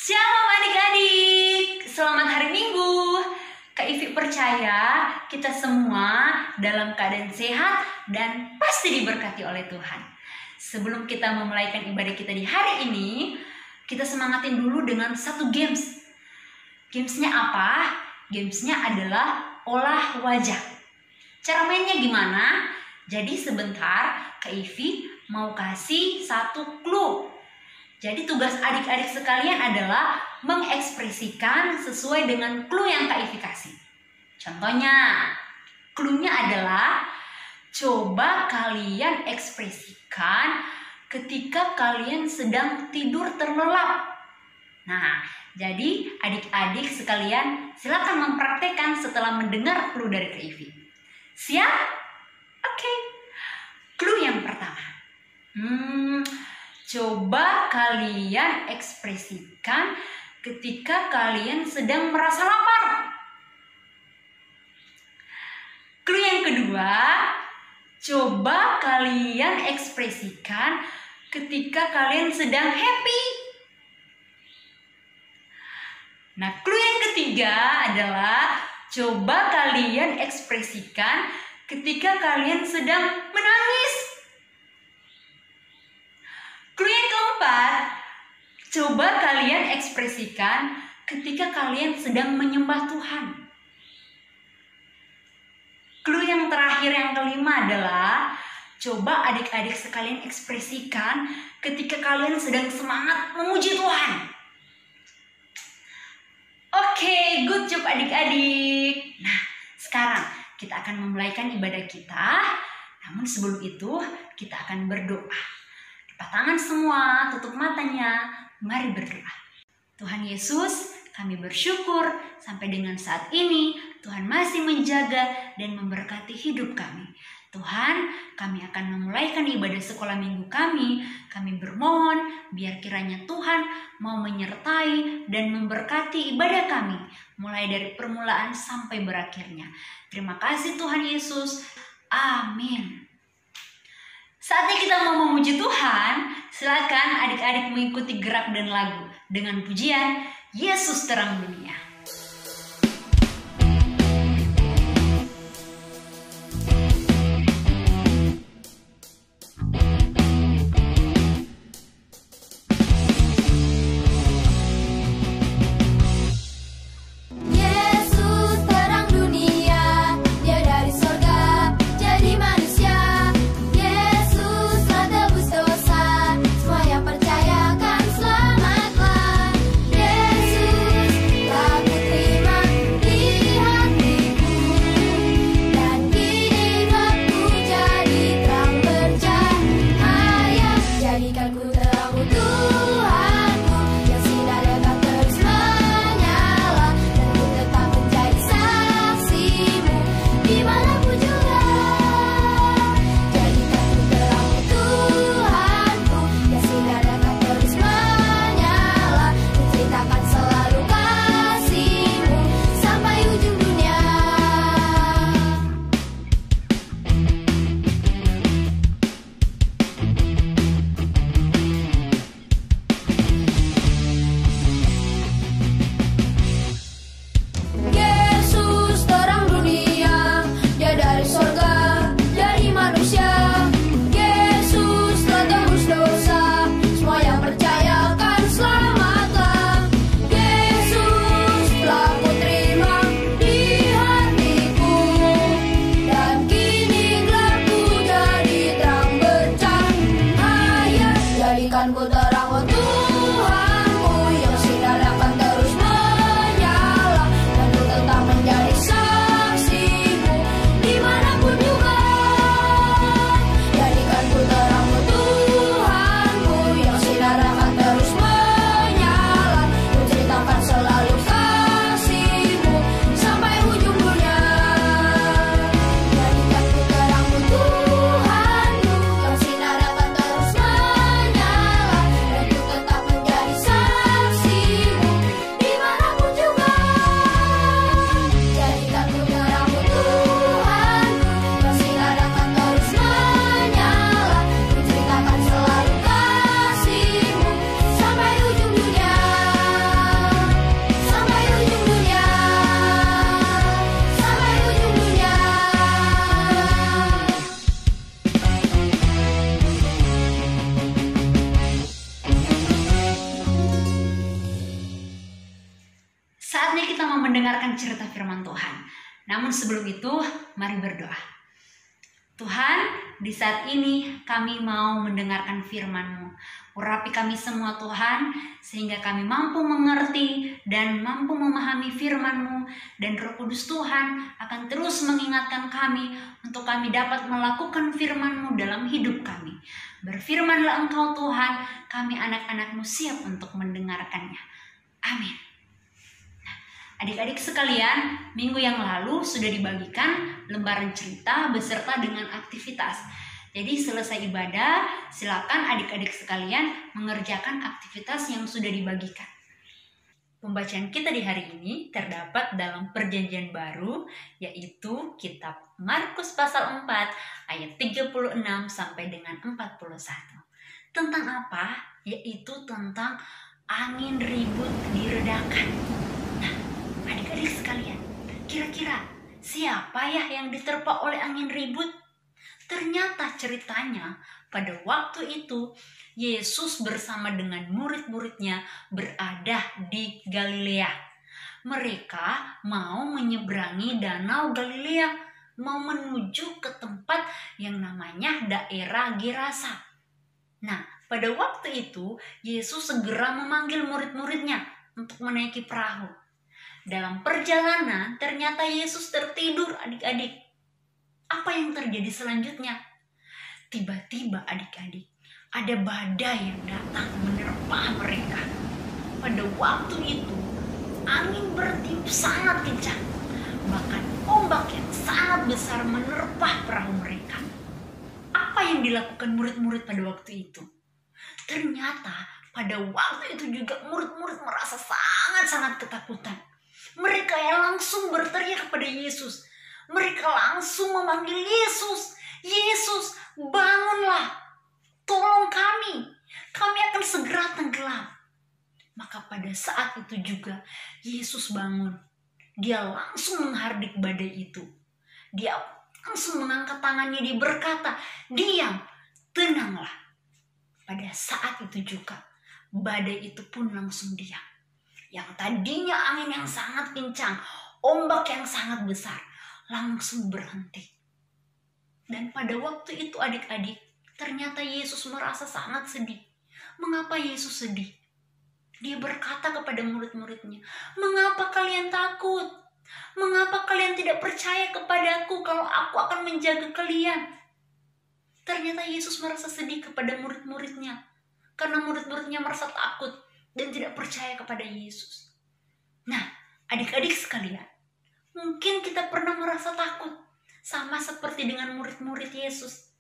Shalom adik-adik, selamat hari Minggu. Kak Ivi percaya kita semua dalam keadaan sehat dan pasti diberkati oleh Tuhan. Sebelum kita memulaikan ibadah kita di hari ini, kita semangatin dulu dengan satu games. Gamesnya apa? Gamesnya adalah olah wajah. Cara mainnya gimana? Jadi sebentar Kak Ivi mau kasih satu clue. Jadi tugas adik-adik sekalian adalah mengekspresikan sesuai dengan clue yang Kak Ivi kasih. Contohnya, clue-nya adalah coba kalian ekspresikan ketika kalian sedang tidur terlelap. Nah, jadi adik-adik sekalian silakan mempraktekkan setelah mendengar clue dari Kak Ivi. Siap? Oke. Clue yang pertama. Coba kalian ekspresikan ketika kalian sedang merasa lapar. Clue yang kedua, coba kalian ekspresikan ketika kalian sedang happy. Nah, clue yang ketiga adalah coba kalian ekspresikan ketika kalian sedang menangis. Clue yang keempat, coba kalian ekspresikan ketika kalian sedang menyembah Tuhan. Clue yang terakhir yang kelima adalah coba adik-adik sekalian ekspresikan ketika kalian sedang semangat memuji Tuhan. Oke, good job adik-adik. Nah, sekarang kita akan memulaikan ibadah kita. Namun sebelum itu kita akan berdoa. Tangan semua, tutup matanya, mari berdoa. Tuhan Yesus, kami bersyukur sampai dengan saat ini Tuhan masih menjaga dan memberkati hidup kami. Tuhan, kami akan memulaikan ibadah sekolah minggu kami. Kami bermohon biar kiranya Tuhan mau menyertai dan memberkati ibadah kami, mulai dari permulaan sampai berakhirnya. Terima kasih Tuhan Yesus. Amin. Saatnya kita mau memuji Tuhan, silakan adik-adik mengikuti gerak dan lagu dengan pujian Yesus Terang Dunia. Tetap mendengarkan cerita firman Tuhan. Namun sebelum itu, mari berdoa. Tuhan, di saat ini kami mau mendengarkan firman-Mu. Urapi kami semua Tuhan, sehingga kami mampu mengerti dan mampu memahami firman-Mu. Dan Roh Kudus Tuhan akan terus mengingatkan kami untuk kami dapat melakukan firman-Mu dalam hidup kami. Berfirmanlah Engkau Tuhan, kami anak-anak-Mu siap untuk mendengarkannya. Amin. Adik-adik sekalian, minggu yang lalu sudah dibagikan lembaran cerita beserta dengan aktivitas. Jadi selesai ibadah, silakan adik-adik sekalian mengerjakan aktivitas yang sudah dibagikan. Pembacaan kita di hari ini terdapat dalam Perjanjian Baru, yaitu kitab Markus pasal 4 ayat 36 sampai dengan 41. Tentang apa? Yaitu tentang angin ribut diredakan. Adik-adik sekalian, kira-kira siapa ya yang diterpa oleh angin ribut? Ternyata ceritanya pada waktu itu Yesus bersama dengan murid-muridnya berada di Galilea. Mereka mau menyeberangi danau Galilea, mau menuju ke tempat yang namanya daerah Gerasa. Nah, pada waktu itu Yesus segera memanggil murid-muridnya untuk menaiki perahu. Dalam perjalanan, ternyata Yesus tertidur, adik-adik. Apa yang terjadi selanjutnya? Tiba-tiba, adik-adik, ada badai yang datang menerpa mereka. Pada waktu itu, angin bertiup sangat kencang. Bahkan ombak yang sangat besar menerpa perahu mereka. Apa yang dilakukan murid-murid pada waktu itu? Ternyata pada waktu itu juga murid-murid merasa sangat-sangat ketakutan. Mereka yang langsung berteriak kepada Yesus. Mereka langsung memanggil Yesus. Yesus, bangunlah. Tolong kami. Kami akan segera tenggelam. Maka pada saat itu juga Yesus bangun. Dia langsung menghardik badai itu. Dia langsung mengangkat tangannya. Dia berkata, diam, tenanglah. Pada saat itu juga badai itu pun langsung diam. Yang tadinya angin yang sangat kencang, ombak yang sangat besar, langsung berhenti. Dan pada waktu itu adik-adik, ternyata Yesus merasa sangat sedih. Mengapa Yesus sedih? Dia berkata kepada murid-muridnya, mengapa kalian takut? Mengapa kalian tidak percaya kepadaku kalau aku akan menjaga kalian? Ternyata Yesus merasa sedih kepada murid-muridnya, karena murid-muridnya merasa takut dan tidak percaya kepada Yesus. Nah, adik-adik sekalian, mungkin kita pernah merasa takut, sama seperti dengan murid-murid Yesus.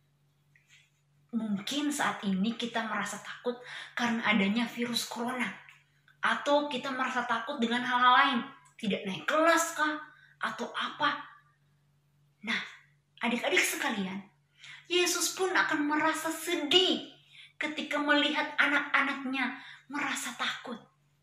Mungkin saat ini kita merasa takut karena adanya virus corona. Atau kita merasa takut dengan hal-hal lain, tidak naik kelas kah? Atau apa? Nah, adik-adik sekalian, Yesus pun akan merasa sedih ketika melihat anak-anaknya merasa takut.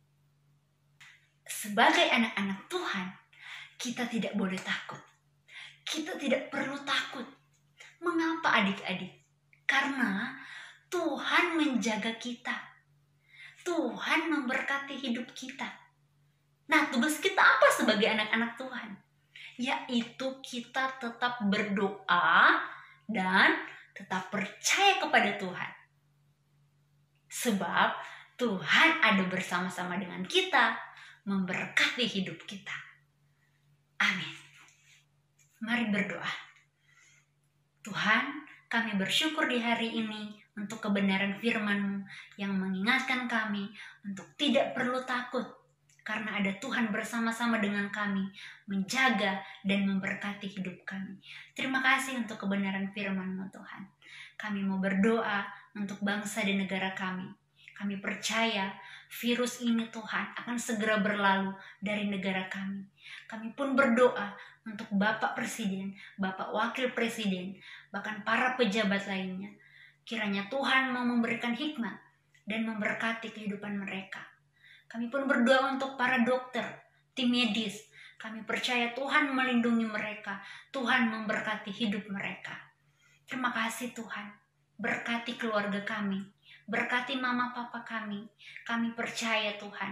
Sebagai anak-anak Tuhan, kita tidak boleh takut. Kita tidak perlu takut. Mengapa adik-adik? Karena Tuhan menjaga kita. Tuhan memberkati hidup kita. Nah, tugas kita apa sebagai anak-anak Tuhan? Yaitu kita tetap berdoa dan tetap percaya kepada Tuhan. Sebab Tuhan ada bersama-sama dengan kita, memberkati hidup kita. Amin. Mari berdoa. Tuhan, kami bersyukur di hari ini untuk kebenaran firman-Mu yang mengingatkan kami untuk tidak perlu takut, karena ada Tuhan bersama-sama dengan kami, menjaga dan memberkati hidup kami. Terima kasih untuk kebenaran firman-Mu Tuhan. Kami mau berdoa untuk bangsa dan negara kami. Kami percaya virus ini Tuhan akan segera berlalu dari negara kami. Kami pun berdoa untuk Bapak Presiden, Bapak Wakil Presiden, bahkan para pejabat lainnya. Kiranya Tuhan mau memberikan hikmat dan memberkati kehidupan mereka. Kami pun berdoa untuk para dokter, tim medis. Kami percaya Tuhan melindungi mereka, Tuhan memberkati hidup mereka. Terima kasih Tuhan, berkati keluarga kami, berkati mama papa kami. Kami percaya Tuhan,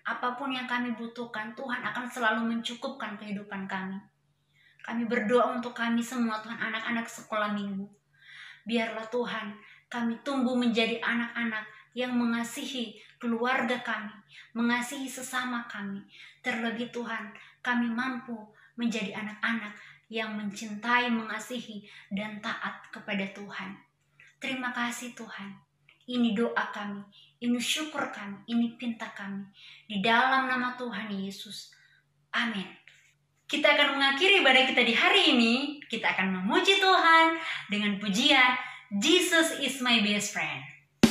Apapun yang kami butuhkan, Tuhan akan selalu mencukupkan kehidupan kami. Kami berdoa untuk kami semua, Tuhan, anak-anak sekolah minggu. Biarlah Tuhan, kami tumbuh menjadi anak-anak yang mengasihi keluarga kami, mengasihi sesama kami. Terlebih Tuhan, kami mampu menjadi anak-anak yang mencintai, mengasihi, dan taat kepada Tuhan. Terima kasih Tuhan. Ini doa kami, ini syukur kami, ini pinta kami. Di dalam nama Tuhan Yesus. Amin. Kita akan mengakhiri ibadah kita di hari ini. Kita akan memuji Tuhan dengan pujian Jesus is my best friend.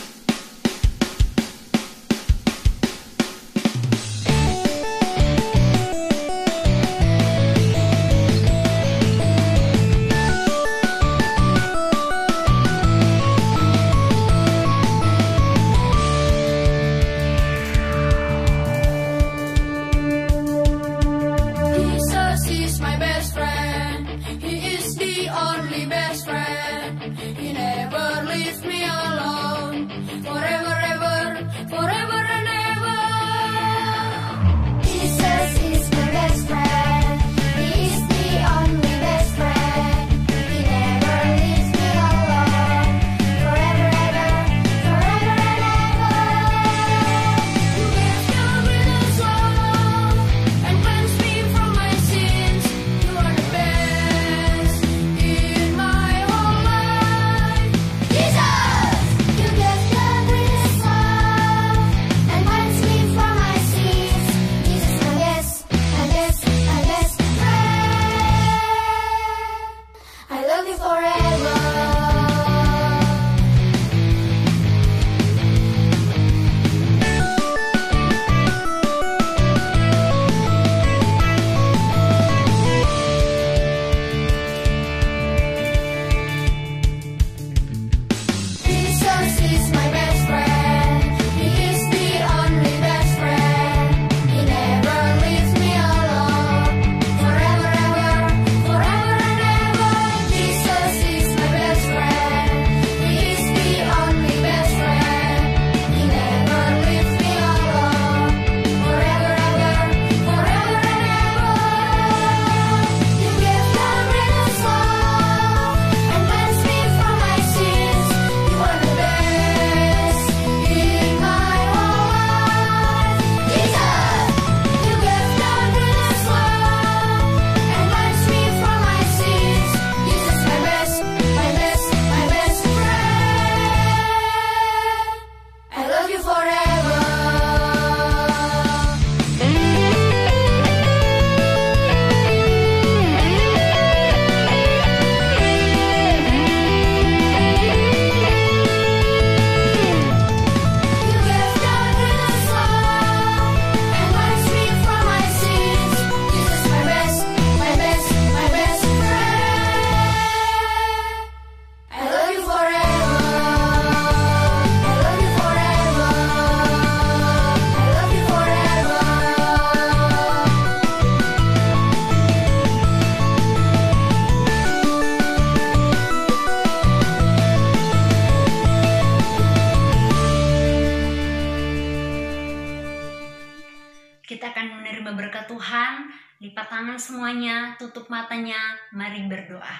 Lipat tangan semuanya, tutup matanya, mari berdoa.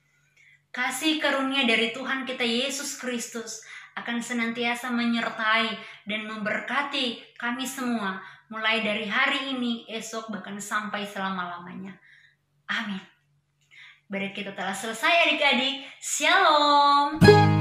Kasih karunia dari Tuhan kita Yesus Kristus akan senantiasa menyertai dan memberkati kami semua, mulai dari hari ini, esok, bahkan sampai selama-lamanya. Amin. Ibadah kita telah selesai adik-adik. Shalom.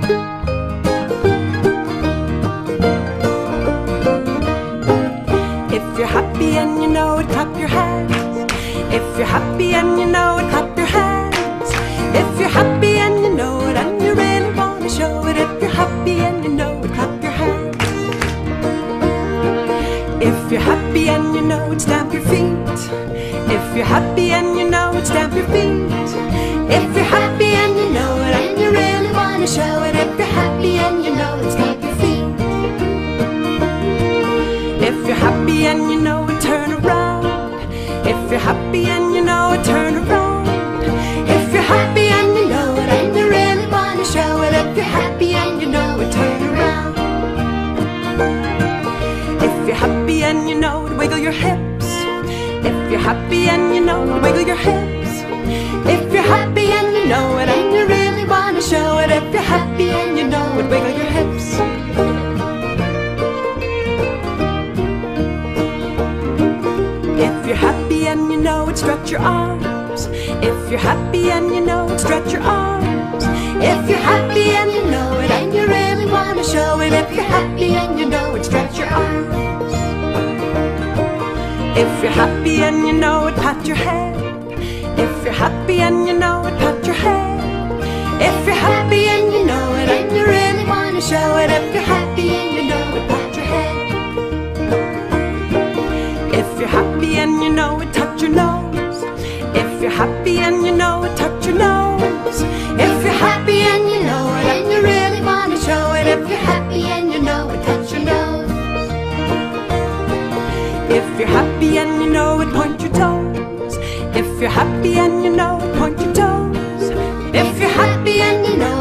If you're happy and you know it, clap your hands. If you're happy and you know it, clap your hands. If you're happy and you know it, and you really want to show it. If you're happy and you know it, clap your hands. If you're happy and you know it, stamp your feet. If you're happy and you know it, stamp your feet. If you're happy and you know it, and you really want to show it. If you're happy and you know it, stamp your feet. If you're happy and you know it, turn around. If you're happy and you know it, turn around. If you're happy and you know it, and you really want to show it. If you're happy and you know it, turn around. If you're happy and you know it, wiggle your hips. If you're happy and you know it, wiggle your hips. If you're happy and you know it, and you really wanna show it. If you're happy and you know it, wiggle your hips. If you're happy and you know it, stretch your arms. If you're happy and you know it, stretch your arms. If you're happy and you know it, and you really wanna show it. If you're happy and you know it, stretch your arms. If you're happy and you know it, pat your head. If you're happy and you know it, pat your head. If you're happy and you know it, and you really wanna show it. If you're happy and you know it, pat your head. If you're happy and you know it, touch your nose. If you're happy and you know it, touch your nose. If you're happy and you know it, and you really wanna show it. If you're happy and you know it, touch your nose. If you're happy and you know it, point your toes. If you're happy and you know it, point your toes. If you're happy and you know